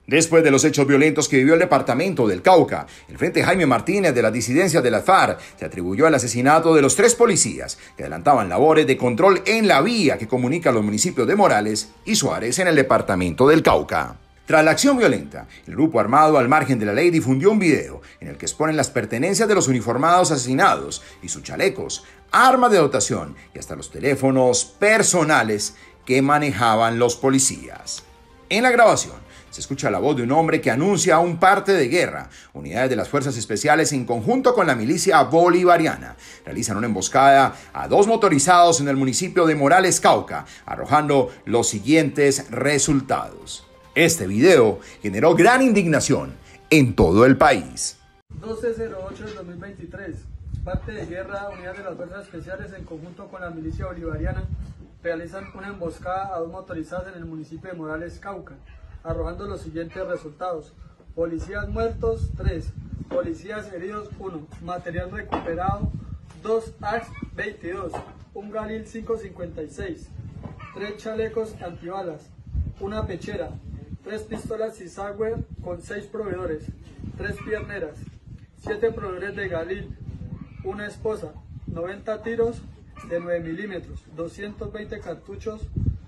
Después de los hechos violentos que vivió el departamento del Cauca, el Frente Jaime Martínez de las disidencias de las FARC se atribuyó el asesinato de los 3 policías que adelantaban labores de control en la vía que comunica los municipios de Morales y Suárez en el departamento del Cauca. Tras la acción violenta, el grupo armado al margen de la ley difundió un video en el que exponen las pertenencias de los uniformados asesinados y sus chalecos, armas de dotación y hasta los teléfonos personales que manejaban los policías. En la grabación se escucha la voz de un hombre que anuncia un parte de guerra. Unidades de las fuerzas especiales en conjunto con la milicia bolivariana realizan una emboscada a 2 motorizados en el municipio de Morales, Cauca, arrojando los siguientes resultados. Este video generó gran indignación en todo el país. 1208 del 2023, parte de guerra, unidades de las fuerzas especiales en conjunto con la milicia bolivariana realizan una emboscada a 2 motorizados en el municipio de Morales, Cauca, arrojando los siguientes resultados: policías muertos 3, policías heridos 1, material recuperado 2 AX-22, un Galil 5.56, 3 chalecos antibalas, una pechera, 3 pistolas Zizagüe con 6 proveedores, 3 pierneras, 7 proveedores de Galil, una esposa, 90 tiros de 9 milímetros, 220 cartuchos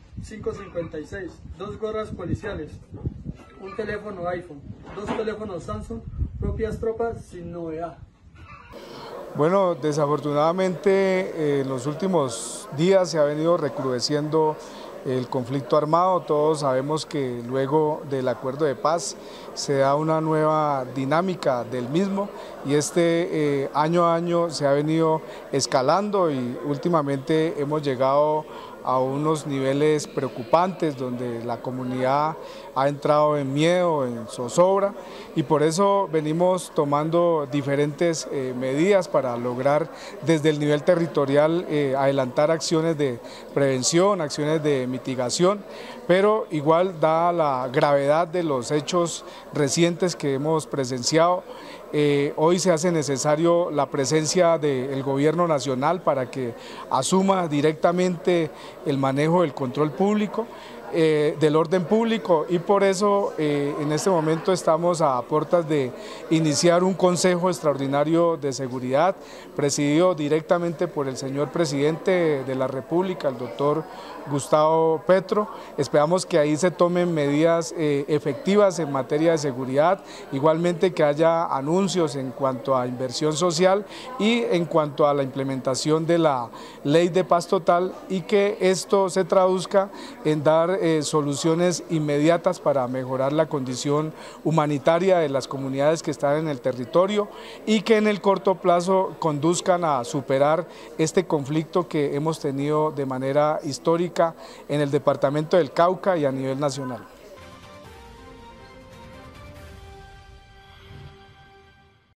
5.56, 2 gorras policiales, un teléfono iPhone, 2 teléfonos Samsung, propias tropas sin novedad. Bueno, desafortunadamente en los últimos días se ha venido recrudeciendo el conflicto armado. Todos sabemos que luego del acuerdo de paz se da una nueva dinámica del mismo y año a año se ha venido escalando y últimamente hemos llegado a unos niveles preocupantes donde la comunidad ha entrado en miedo, en zozobra, y por eso venimos tomando diferentes medidas para lograr desde el nivel territorial adelantar acciones de prevención, acciones de mitigación, pero igual dada la gravedad de los hechos recientes que hemos presenciado, hoy se hace necesario la presencia del gobierno nacional para que asuma directamente el manejo del control público, del orden público, y por eso en este momento estamos a puertas de iniciar un Consejo Extraordinario de Seguridad presidido directamente por el señor Presidente de la República, el doctor Gustavo Petro. Esperamos que ahí se tomen medidas efectivas en materia de seguridad, igualmente que haya anuncios en cuanto a inversión social y en cuanto a la implementación de la Ley de Paz Total, y que esto se traduzca en dar soluciones inmediatas para mejorar la condición humanitaria de las comunidades que están en el territorio y que en el corto plazo conduzcan a superar este conflicto que hemos tenido de manera histórica en el departamento del Cauca y a nivel nacional.